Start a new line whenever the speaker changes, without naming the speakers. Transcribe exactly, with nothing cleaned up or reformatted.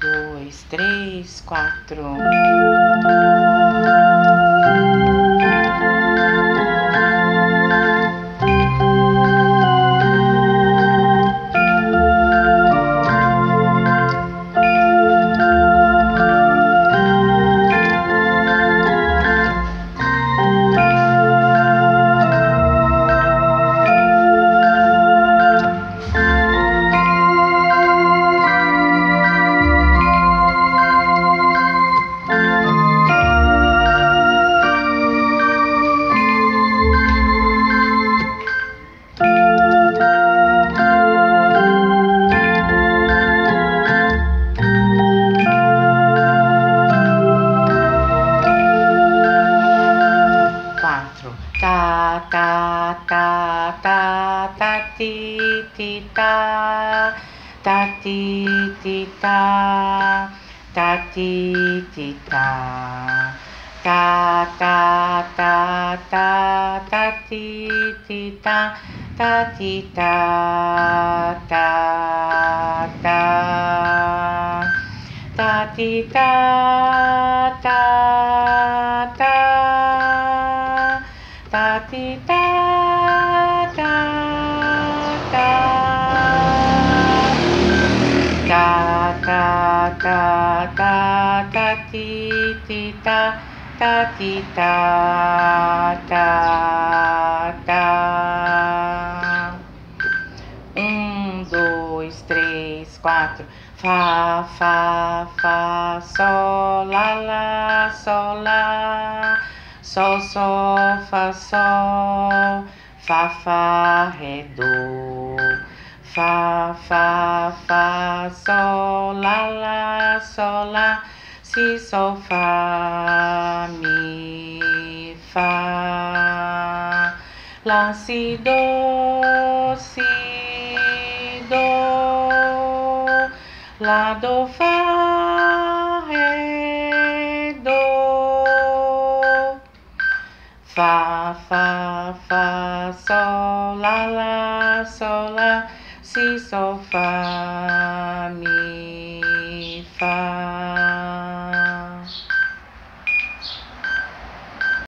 dois, três, quatro. Ta ta ta ta ta ti ti ta ta ti ti ta ta ti ti ta ta ta ta ta ta ti ti ta ta ti ta ta ta ta ti ta ta ta ta ti ta ta ta ta ta ta ta ta ti ti ta ta ti ta ta ta. Um, dois, três, quatro. Fá, fá, fá, sol, lá, lá, sol, lá. Sol, sol, fá, sol, fá, fá, ré, do. Fá, fá, fá, sol, lá, lá, sol, lá. Si, sol, fá, mi, fá. Lá, si, do, si, do. Lá, do, fá, ré, do. Fá, fá, fá, sol, lá, lá, sol, lá, si, sol, fá, mi.